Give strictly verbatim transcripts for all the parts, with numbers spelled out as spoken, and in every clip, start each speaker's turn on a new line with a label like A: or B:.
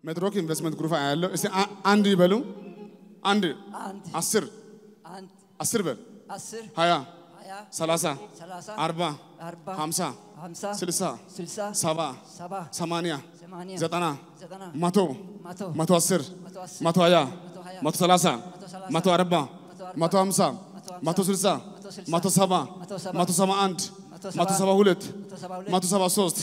A: መድሮክ ኢንቨስትመንት ግሩፕ ያለው እስቲ አንድ ይበሉ አንድ አስር
B: አንድ
A: አስር በል
B: አስር
A: ሃያ ሰላሳ አርባ ሃምሳ ስልሳ ሰባ ሰማንያ ዘጠና መቶ መቶ አስር መቶ ሃያ መቶ ሰላሳ መቶ አርባ መቶ ሃምሳ መቶ ስልሳ መቶ ሰባ መቶ ሰባ አንድ መቶ ሰባ ሁለት መቶ ሰባ ሶስት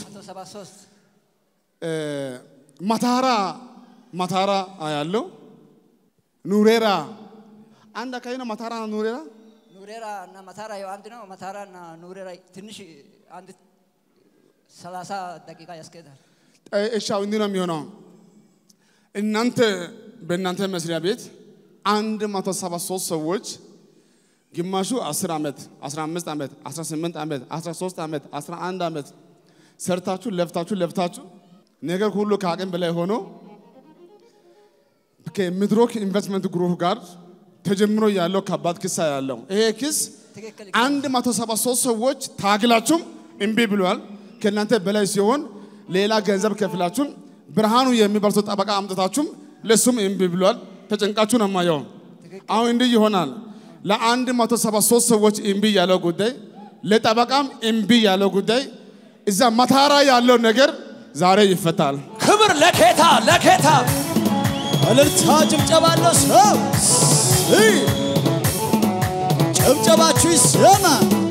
A: ማታራ ማታራ ያለው ኑሬራ አንድ አካይና ማታራ ኑሬራ
B: ኑሬራ እና ማታራ ያው አንድ ነው ማታራና ኑሬራ ትንሽ አንድ ሰላሳ ደቂቃ ያስከዳል
A: እሻው እንዴ ነው የሚሆነው እናንተ በእናንተ መስሪያ ቤት አንድ መቶ ሰባ ሶስት ሰዎች ግማሹ አስር አመት አስራ አምስት አመት አስራ ስምንት አመት አስራ ሶስት አመት አስራ አንድ አመት ሰርታችሁ ለፍታችሁ ለፍታችሁ ነገር ሁሉ ከአቅም በላይ ሆኖ ከመድሮክ ኢንቨስትመንት ግሩፕ ጋር ተጀምሮ ያለው ከባድ ክስ ያለው ይሄ ክስ አንድ መቶ ሰባ ሶስት ሰዎች ታግላችሁ እምቢ ብሏል ከእናንተ በላይ ሲሆን ሌላ ገንዘብ ከፍላችሁ ብርሃኑ የሚባል ጠበቃ አምጥታችሁ ለሱም እምቢ ብሏል ተጨንቃችሁ ነው ማየው አሁን እንዲህ ይሆናል ለአንድ መቶ ሰባ ሶስት ሰዎች እምቢ ያለው ጉዳይ ለጠበቃም እምቢ ያለው ጉዳይ እዛ ማታራ ያለው ነገር ዛሬ ይፈታል
C: ክብር ለጌታ ለጌታ እልልታ ጭብጨባለሁ ሰው ጭብጨባችሁ ይሰማ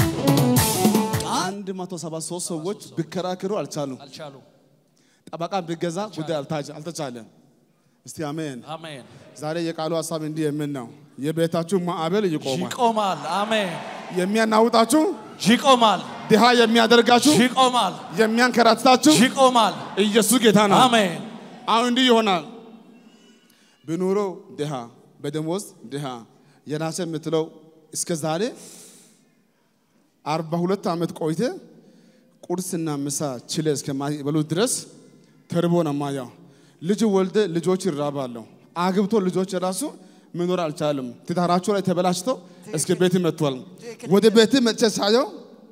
A: አንድ መቶ ሰባ ሶስት ሰዎች ቢከራከሩ አልቻሉ
C: አልቻሉ
A: ጠበቃ ቢገዛ ጉዳይ አልተቻለም እስቲ አሜን
C: አሜን
A: ዛሬ የቃሉ ሐሳብ እንዲህ የምን ነው የቤታችሁ ማዕበል ይቆማል
C: ይቆማል አሜን
A: የሚያናውጣችሁ
C: ይቆማል
A: ድሃ የሚያደርጋችሁ
C: ይቆማል
A: የሚያንከራትታችሁ
C: ይቆማል
A: ኢየሱስ ጌታ ነው
C: አሜን
A: አሁን እንዲህ ይሆናል በኑሮ ድሃ በደሞዝ ድሃ የራሴ የምትለው እስከ ዛሬ አርባ ሁለት አመት ቆይተ ቁርስና ምሳ ችለ እስከማይበሉ ድረስ ተርቦ ነው ማያው ልጅ ወልደ ልጆች ይራባሉ አግብቶ ልጆች ራሱ መኖር አልቻለም ትዳራቸው ላይ ተበላሽቶ እስከ ቤት መጥቷል ወደ ቤት መጥቼ ሳየው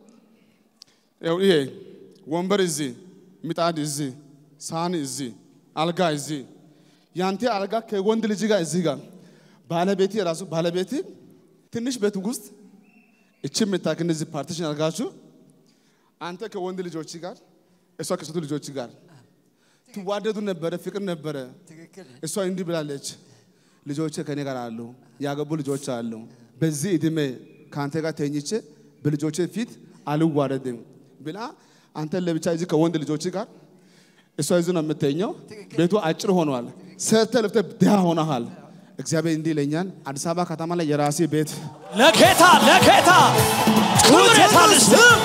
A: ይሄ ወንበር እዚህ ምጣድ እዚህ ሳህን እዚህ አልጋ እዚህ ያንተ አልጋ ከወንድ ልጅ ጋር እዚህ ጋር ባለቤቴ ራሱ ባለቤቴ ትንሽ ቤት ውስጥ እቺ መታከን እዚህ ፓርቲሽን አልጋችሁ አንተ ከወንድ ልጆች ጋር እሷ ከሴት ልጆች ጋር ትዋደዱ ነበር ፍቅር ነበር እሷ እንዲህ ብላለች ልጆቼ ከኔ ጋር አሉ ያገቡ ልጆች አሉ በዚህ እድሜ ካንተ ጋር ተኝቼ በልጆቼ ፊት አልዋረድም ብላ አንተ ለብቻ እዚህ ከወንድ ልጆች ጋር እሷ ይዙ ነው የምትተኛው ቤቱ አጭር ሆኗል ሰርተ ለፍተ ድሃ ሆነሃል እግዚአብሔር እንዲህ ለኛን አዲስ አበባ ከተማ ላይ የራሴ ቤት
C: ለጌታ ለጌታ ክብር ይታልስ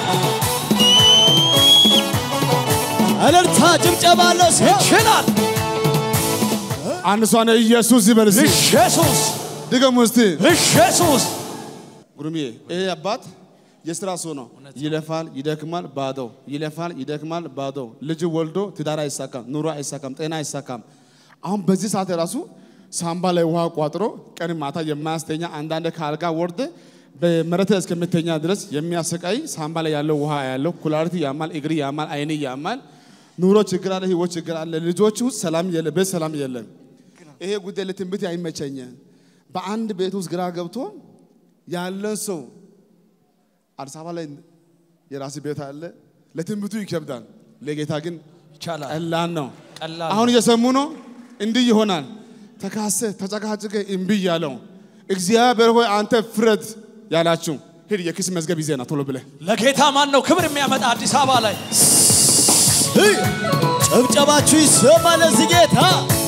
C: እልልታ ጭብጨባለሁ ይችላል
A: አንድ ሰው ነው ኢየሱስ ይበልስ
C: ኢየሱስ
A: ድገሙ እስቲ
C: ኢየሱስ
A: ጉሩሜ ይሄ አባት የሥራ ሰው ነው ይለፋል ይደክማል ባዶ ይለፋል ይደክማል ባዶ ልጅ ወልዶ ትዳር አይሳካም ኑሮ አይሳካም ጤና አይሳካም አሁን በዚህ ሰዓት ራሱ ሳምባ ላይ ውሃ ቋጥሮ ቀን ማታ የማያስተኛ አንዳንድ ካልጋ ወርደ በመሬት እስከምተኛ ድረስ የሚያሰቃይ ሳምባ ላይ ያለው ውሃ ያለው ኩላሊት ያማል እግሪ ያማል አይን ያማል ኑሮ ችግር አለ ህይወት ችግር አለ ልጆች ውስጥ ሰላም የለ በሰላም የለም ይሄ ጉዳይ ለትንቢት አይመቸኝ በአንድ ቤት ውስጥ ግራ ገብቶ ያለን ሰው አዲስ አበባ ላይ የራስ ቤት አለ ለትንቢቱ ይከብዳል ለጌታ ግን
C: ይቻላል
A: ቀላል ነው
C: ቀላል
A: አሁን እየሰሙ ነው እንዲህ ይሆናል ተካሰ ተጨቃጭቀ እምቢ ያለው እግዚአብሔር ሆይ አንተ ፍረድ ያላችሁ ሄድ የክስ መዝገብ ይዘና ቶሎ ብለ
C: ለጌታ ማን ነው ክብር የሚያመጣ አዲስ አበባ ላይ
D: ጭብጨባችሁ ይሰማ ለዚህ ጌታ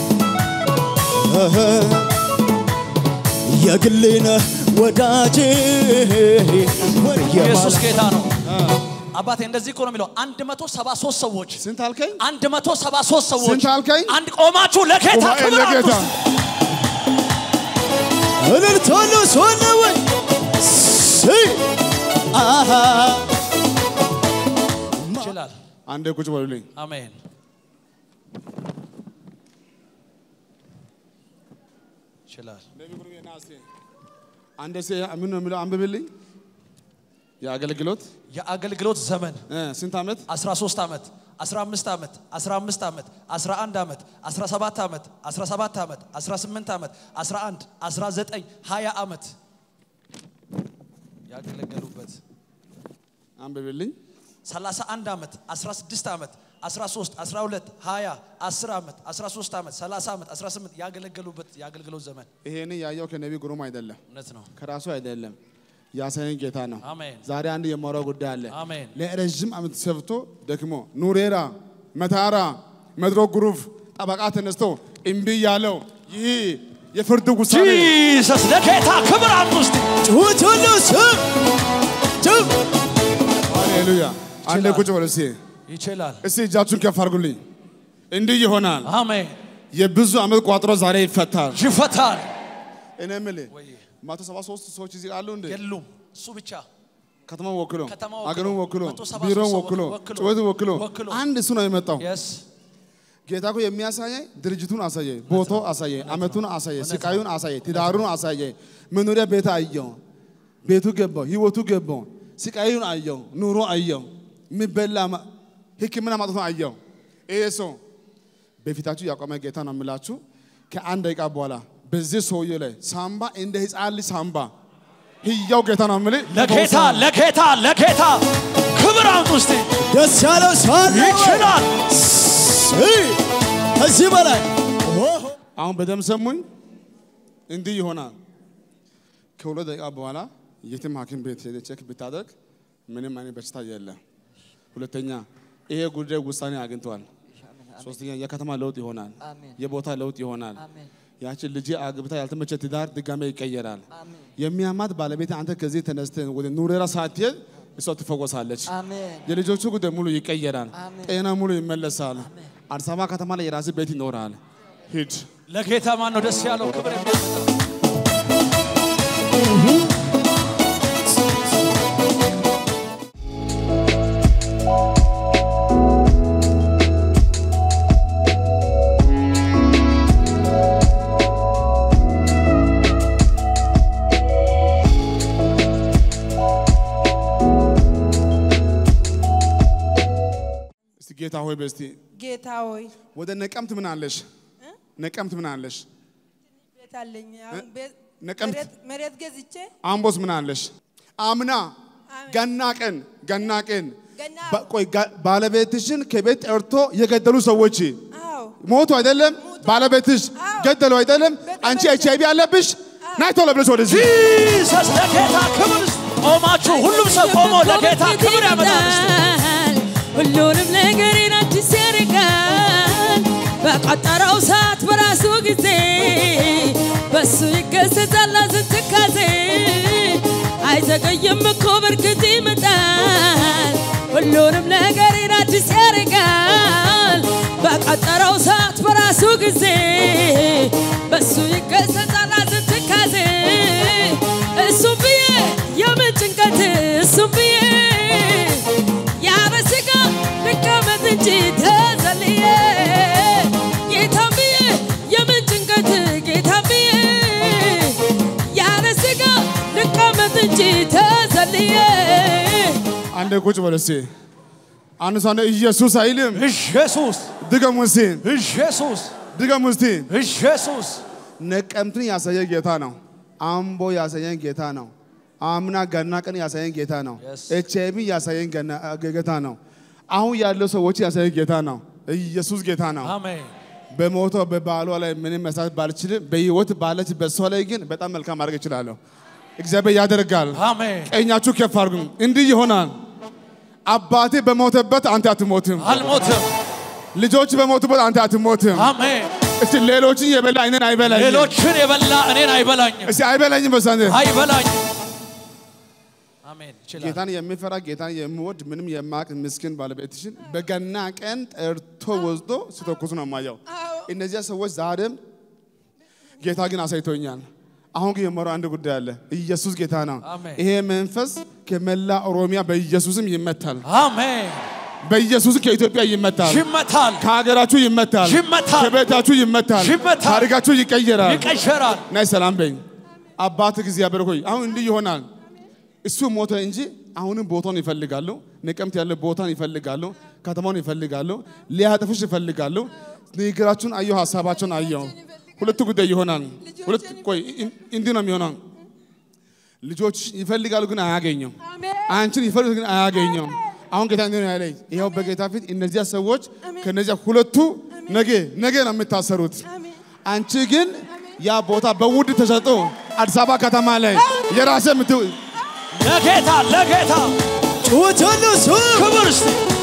D: የግሌነ ወዳጄ
C: ኢየሱስ ጌታ ነው አባቴ እንደዚህ እኮ ነው የሚለው አንድ መቶ ሰባ ሶስት ሰዎች
A: ስንት አልከኝ
C: አንድ መቶ ሰባ ሶስት ሰዎች
A: ስንት አልከኝ
C: አንድ ቆማችሁ ለጌታ ክብር
A: ለጌታ
D: እልልታሉ ሶነው ሲ አሃ
C: ይችላል
A: አንዴ ቁጭ በሉልኝ
C: አሜን ይችላል
A: ለቢብሩ የናሴ አንዴ ሰ ምን ነው የሚለው አንብብልኝ የአገልግሎት
C: የአገልግሎት ዘመን
A: እ ስንት አመት
C: አስራ ሶስት አመት አስራ አምስት ዓመት አስራ አምስት ዓመት አስራ አንድ ዓመት አስራ ሰባት ዓመት አስራ ሰባት ዓመት አስራ ስምንት ዓመት አስራ አንድ አስራ ዘጠኝ ሃያ ዓመት ያገለገሉበት
A: አንብብልኝ
C: ሰላሳ አንድ ዓመት አስራ ስድስት ዓመት አስራ ሶስት አስራ ሁለት ሃያ አስር ዓመት አስራ ሶስት ዓመት ሰላሳ ዓመት አስራ ስምንት ያገለገሉበት ያገልግሎት ዘመን
A: ይሄን ያየው ከነቢይ ግሩም አይደለም
C: እውነት ነው
A: ከራሱ አይደለም ያሰኝ ጌታ ነው
C: አሜን
A: ዛሬ አንድ የማወራው ጉዳይ አለ
C: አሜን
A: ለረጅም ዓመት ሰፍቶ ደክሞ ኑሬራ መታራ መድሮክ ግሩፍ ጠበቃ ተነስቶ እምቢ ያለው ይሄ የፍርድ ውሳኔ
C: ጂሰስ ለጌታ ክብር አምስት
D: ጩኸት ሁሉ ስም ጩኸት
A: ሃሌሉያ አንዴ ቁጭ በሉ እስኪ
C: ይችላል
A: እስኪ እጃችሁን ከፍ አድርጉልኝ እንዲህ ይሆናል
C: አሜን
A: የብዙ ዓመት ቋጥሮ ዛሬ ይፈታል
C: ይፈታል
A: እኔ የምልህ መቶ ሰባ ሶስት ሰዎች እዚህ አሉ እንዴ
C: የሉም እሱ ብቻ
A: ከተማው ወክሎ
C: ከተማው
A: አገሩን ወክሎ
C: መቶ ሰባ ሶስት
A: ቢሮን
C: ሰው
A: ወክሎ
C: ወክሎ
A: ጩኸት ወክሎ
C: ወክሎ
A: አንድ እሱ ነው የመጣው
C: yes
A: ጌታ እኮ የሚያሳየኝ ድርጅቱን አሳየ ቦታው አሳየ አመቱን አሳየ ስቃዩን አሳየ ትዳሩን አሳየ መኖሪያ ቤት አየው ቤቱ ገባው ህይወቱ ገባው ስቃዩን አየው ኑሮ አየው ምበላ ህክምና ማጥቶ አየው ኤሶ በፊታችሁ ያቆመ ጌታ ነው የምላችሁ ከአንድ ደቂቃ በኋላ በዚህ ሰውዬ ላይ ሳምባ እንደ ህፃን ልጅ ሳምባ ህያው ጌታ ነው የምልህ
C: ለጌታ ለጌታ ለጌታ ክብር አምጡ እስቲ
D: ደስ ያለው ሰው
C: ይችላል
D: ከዚህ በላይ
A: አሁን በደም ሰሙኝ እንዲህ ይሆናል ከሁለት ደቂቃ በኋላ የትም ሐኪም ቤት ሄደህ ቼክ ብታደርግ ምንም አይነት በሽታ የለም ሁለተኛ ይሄ ጉዳይ ውሳኔ አግኝቷል ሶስተኛ የከተማ ለውጥ ይሆናል የቦታ ለውጥ ይሆናል ያቺ ልጅ አግብታ ያልተመቸ ትዳር ድጋሜ ይቀየራል የሚያማት ባለቤት አንተ ከዚህ ተነስተን ወደ ኑሬራ ሳትሄድ እሷ ትፈወሳለች የልጆቹ ጉዳይ ሙሉ ይቀየራል ጤና ሙሉ ይመለሳል አዲስ አበባ ከተማ ላይ የራስህ ቤት ይኖራል ሂድ
C: ለጌታ ማን ነው ደስ ያለው ክብር የሚያመጣ
A: ጌታ ሆይ በስቲ
E: ጌታ ሆይ
A: ወደ ነቀምት ምን አለሽ ነቀምት ምን አለሽ
E: ቤት አለኝ አሁን ቤት
A: ነቀምት
E: መሬት ገዝቼ
A: አምቦስ ምን አለሽ አምና ገና ቀን ገና ቀን ቆይ ባለቤትሽን ከቤት ጠርቶ የገደሉ ሰዎች
E: አዎ
A: ሞቱ አይደለም ባለቤትሽ ገደሉ አይደለም አንቺ ኤችአይቪ አለብሽ ናይ ቶሎ ብለሽ ወደዚህ
C: ጂሰስ ለጌታ ክብር ቆማችሁ ሁሉም ሰው ቆሞ ለጌታ ክብር ያመጣል
F: ሁሉንም ነገሬን አዲስ ያደርጋል በቀጠረው ሰዓት በራሱ ጊዜ በሱ ይገሰጻል ስትካዜ አይዘገይም እኮ በርግጥ ይመጣል ሁሉንም ነገሬን አዲስ ያደርጋል በቀጠረው ሰዓት በራሱ ጊዜ በሱ ይገሰጻል ስትካዜ እሱ ብዬ የምን ጭንቀት እሱ ብዬ ያበስጋ ልቀመጥ እንጂ ተዘልዬ ጌታ ብዬ የምን ጭንቀት ጌታ ብዬ ያበስጋ ልቀመጥ እንጂ ተዘልዬ
A: አንዴ ቁጭ በል እስቲ አንድ ሰው ኢየሱስ አይልም
C: ኢየሱስ
A: ድገሙ እስቲ
C: ኢየሱስ
A: ድገሙ እስቲ
C: ኢየሱስ
A: ነቀምትን ያሳየ ጌታ ነው አምቦ ያሳየን ጌታ ነው አምና ገና ቀን ያሳየን ጌታ ነው ኤችአይቪ ያሳየን ጌታ ነው አሁን ያለው ሰዎች ያሳየን ጌታ ነው ኢየሱስ ጌታ ነው
C: አሜን
A: በሞቶ በባሏ ላይ ምንም መስራት ባልችል በህይወት ባለች በሷ ላይ ግን በጣም መልካም ማድረግ ይችላል እግዚአብሔር ያደርጋል
C: አሜን
A: ቀኛችሁ ከፍ አድርጉ እንዲህ ይሆናል አባቴ በሞተበት አንተ አትሞትም
C: አልሞትም
A: ልጆች በሞቱበት አንተ አትሞትም
C: አሜን
A: እስቲ ሌሎችን የበላ እኔን አይበላኝ
C: ሌሎችን የበላ እኔን አይበላኝም
A: እስቲ አይበላኝም በሳንደ
C: አይበላኝም አሜን ይችላል
A: ጌታን የሚፈራ ጌታን የሚወድ ምንም የማያውቅ ምስኪን ባለቤትሽን በገና ቀን ጠርቶ ወስዶ ሲተኩስ ነው ማያው እነዚያ ሰዎች ዛሬም ጌታ ግን አሳይቶኛል አሁን ግን የመረው አንድ ጉዳይ አለ ኢየሱስ ጌታ ነው ይሄ መንፈስ ከመላ ኦሮሚያ በኢየሱስም ይመታል
C: አሜን
A: በኢየሱስ ከኢትዮጵያ ይመታል
C: ይመታል
A: ከሀገራችሁ ይመታል
C: ይመታል
A: ከቤታችሁ ይመታል ታሪካችሁ ይቀየራል
C: ይቀየራል
A: ናይ ሰላም በኝ አባት እግዚአብሔር ሆይ አሁን እንዲህ ይሆናል እሱ ሞተ እንጂ አሁንም ቦታውን ይፈልጋሉ ነቀምት ያለ ቦታን ይፈልጋሉ ከተማውን ይፈልጋሉ ሊያጠፉሽ ይፈልጋሉ ንግግራችሁን አየሁ ሐሳባችሁን አየሁ ሁለት ጉዳይ ይሆናል ሁለት ቆይ እንዴ ነው የሚሆነው ልጆች ይፈልጋሉ ግን አያገኙም አንቺን ይፈልጋሉ ግን አያገኙም አሁን ጌታ እንዴ ነው ያለኝ ይሄው በጌታ ፊት እነዚያ ሰዎች ከነዚያ ሁለቱ ነገ ነገ ነው የምታሰሩት አንቺ ግን ያ ቦታ በውድ ተሰጥቶ አዲስ አበባ ከተማ ላይ የራሴ ምት
C: ለጌታ ለጌታ
D: ጩኸቱልስ
C: ክብር እስቲ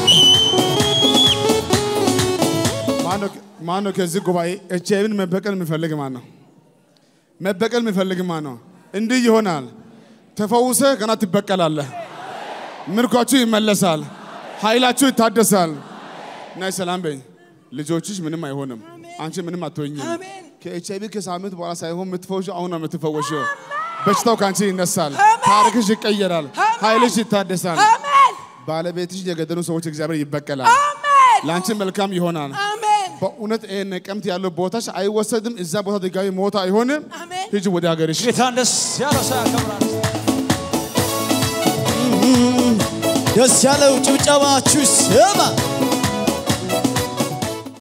A: ማኖ ማኖ ከዚህ ጉባኤ ኤችአይቪን መበቀል የሚፈልግ ማን ነው መበቀል የሚፈልግ ማን ነው እንዲህ ይሆናል ተፈውሰ ገና ትበቀላለህ ምርኳችሁ ይመለሳል ኃይላችሁ ይታደሳል ናይ ሰላም በይ ልጆችሽ ምንም አይሆንም አንቺ ምንም አትሆኝም ከኤችአይቪ ከሳምንት በኋላ ሳይሆን ምትፈውሽ አሁን ነው ምትፈወሽው በሽታው ካንቺ ይነሳል ታሪክሽ ይቀየራል ኃይልሽ ይታደሳል ባለቤትሽ የገደሉ ሰዎች እግዚአብሔር ይበቀላል ላንቺ መልካም ይሆናል በእውነት እኔ ቀምት ያለው ቦታሽ አይወሰድም እዛ ቦታ ድጋሚ ሞታ አይሆንም ሂጂ ወደ ሀገርሽ
C: ጌታን ደስ ያለው ሰው ያከብራል
D: ደስ ያለው ጭብጨባችሁ ስማ